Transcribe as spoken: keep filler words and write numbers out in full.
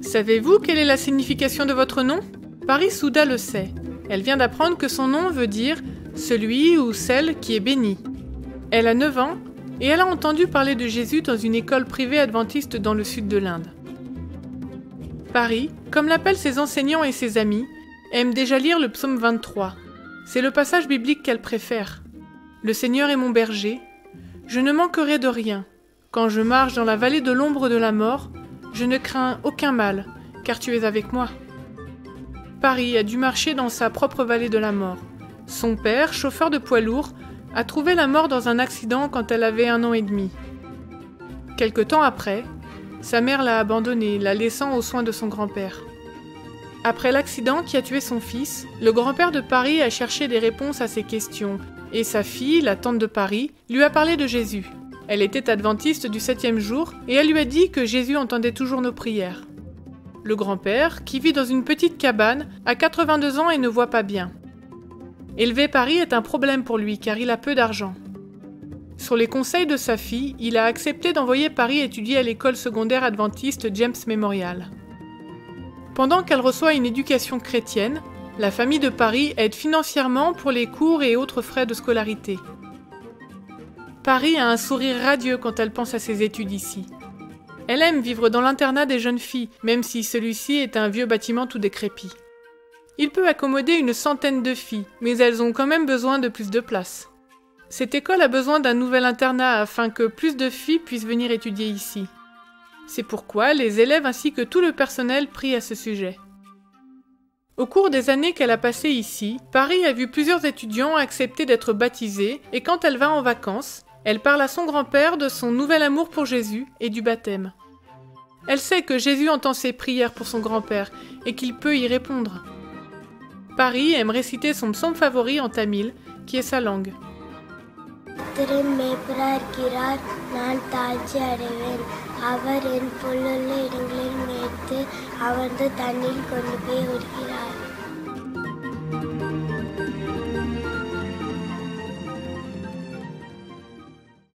Savez-vous quelle est la signification de votre nom ? Paris Souda le sait. Elle vient d'apprendre que son nom veut dire « celui ou celle qui est béni ». Elle a neuf ans et elle a entendu parler de Jésus dans une école privée adventiste dans le sud de l'Inde. Paris, comme l'appellent ses enseignants et ses amis, aime déjà lire le psaume vingt-trois. C'est le passage biblique qu'elle préfère. « Le Seigneur est mon berger, je ne manquerai de rien. Quand je marche dans la vallée de l'ombre de la mort, je ne crains aucun mal, car tu es avec moi. » Paris a dû marcher dans sa propre vallée de la mort. Son père, chauffeur de poids lourd, a trouvé la mort dans un accident quand elle avait un an et demi. Quelque temps après, sa mère l'a abandonnée, la laissant aux soins de son grand-père. Après l'accident qui a tué son fils, le grand-père de Paris a cherché des réponses à ses questions, et sa fille, la tante de Paris, lui a parlé de Jésus. Elle était adventiste du septième jour, et elle lui a dit que Jésus entendait toujours nos prières. Le grand-père, qui vit dans une petite cabane, a quatre-vingt-deux ans et ne voit pas bien. Élever Paris est un problème pour lui, car il a peu d'argent. Sur les conseils de sa fille, il a accepté d'envoyer Paris étudier à l'école secondaire adventiste James Memorial. Pendant qu'elle reçoit une éducation chrétienne, la famille de Paris aide financièrement pour les cours et autres frais de scolarité. Paris a un sourire radieux quand elle pense à ses études ici. Elle aime vivre dans l'internat des jeunes filles, même si celui-ci est un vieux bâtiment tout décrépit. Il peut accommoder une centaine de filles, mais elles ont quand même besoin de plus de place. Cette école a besoin d'un nouvel internat afin que plus de filles puissent venir étudier ici. C'est pourquoi les élèves ainsi que tout le personnel prient à ce sujet. Au cours des années qu'elle a passées ici, Paris a vu plusieurs étudiants accepter d'être baptisés et quand elle va en vacances, elle parle à son grand-père de son nouvel amour pour Jésus et du baptême. Elle sait que Jésus entend ses prières pour son grand-père et qu'il peut y répondre. Paris aime réciter son psaume favori en tamil, qui est sa langue. அவர் என் புல்லுள்ள இடங்களில் மேய்த்து அமர்ந்து தண்ணீர் கொண்டு போய் விடுகிறார்.